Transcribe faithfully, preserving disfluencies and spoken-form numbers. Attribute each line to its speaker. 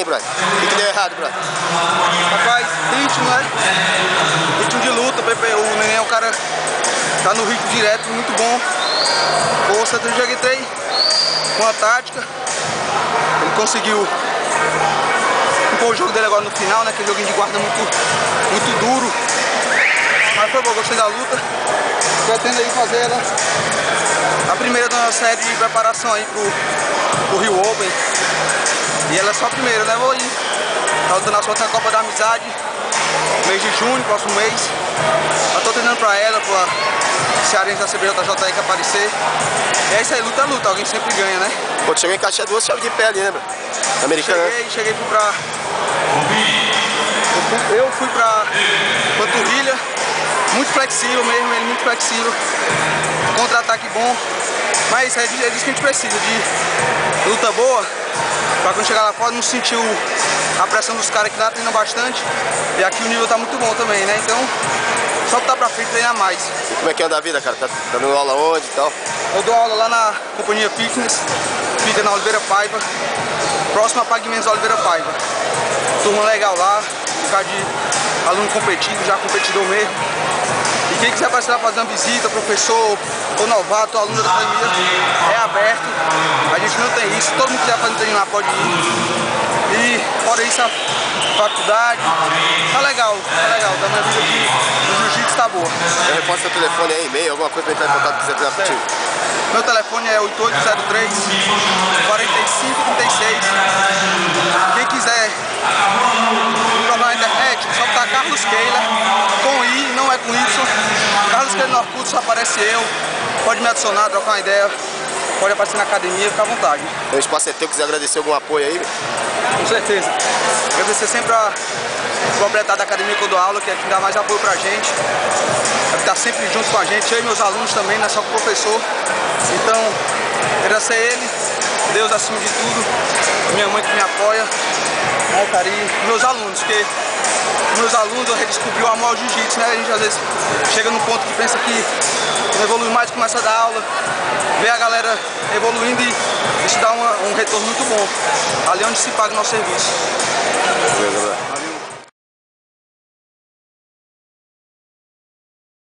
Speaker 1: aí, brother? O que, que deu errado, brother?
Speaker 2: Rapaz, ritmo, né? Ritmo de luta, P P U, o Neném é um cara tá no ritmo direto, muito bom. Força, eu já entrei com a tática. Ele conseguiu impor o jogo dele agora no final, né? Aquele joguinho de guarda muito, muito duro. Mas foi bom, gostei da luta. Pretendo aí fazer ela a primeira da nossa série de preparação aí pro, pro Rio Open. E ela é só a primeira, né? Vou ir. Tá lutando a sua outra Copa da Amizade, mês de junho, próximo mês. Eu tô treinando pra ela, pra cearense da C B J J aí que aparecer. E é isso aí, luta é luta, alguém sempre ganha, né?
Speaker 1: Pô, tu chegou a encaixar duas chaves de pé ali, né, bro? Americana.
Speaker 2: Cheguei, cheguei, fui pra... Eu fui pra panturrilha, muito flexível mesmo, ele muito flexível. Contra-ataque bom. Mas é isso aí, é disso que a gente precisa, de luta boa, pra quando chegar lá fora não sentir a pressão dos caras que lá treinam bastante. E aqui o nível tá muito bom também, né? Então, só botar pra frente e treinar mais.
Speaker 1: E como é que anda a vida, cara? Tá, tá dando aula onde e tal?
Speaker 2: Eu dou aula lá na Companhia Fitness, fica na Oliveira Paiva, próximo a Pague Menos Oliveira Paiva. Turma legal lá, ficar de aluno competido, já competidor mesmo. E quem quiser participar, fazer uma visita, professor, ou novato, ou aluno da academia, é aberto. A gente não tem isso, todo mundo que quiser fazer treino lá pode ir. E fora isso, a faculdade, tá legal, tá legal, da minha vida aqui no jiu-jitsu tá boa.
Speaker 1: Eu reposto seu telefone aí, e-mail, alguma coisa pra entrar em contato, quiser treinar contigo.
Speaker 2: Meu telefone é oito oito zero três, quatro cinco três seis. Quem quiser me procurar na internet, só botar Carlos Keila, com I, não é com Y. Carlos Keila no Orkut, só aparece eu. Pode me adicionar, trocar uma ideia. Pode aparecer na academia, fica à vontade.
Speaker 1: O espaço é teu, quiser agradecer algum apoio aí?
Speaker 2: Com certeza. Agradecer sempre a proprietária da academia que eu dou aula, que é que dá mais apoio pra gente. É que tá sempre junto com a gente, eu e meus alunos também, não é só com o professor. Então, agradecer ele, Deus acima de tudo, minha mãe que me apoia, né, carinho, meus alunos, porque meus alunos eu redescobri o amor ao jiu-jitsu, né? A gente às vezes chega num ponto que pensa que não evolui mais, começa a dar aula, ver a galera evoluindo e isso dá uma, um retorno muito bom. Ali é onde se paga o nosso serviço.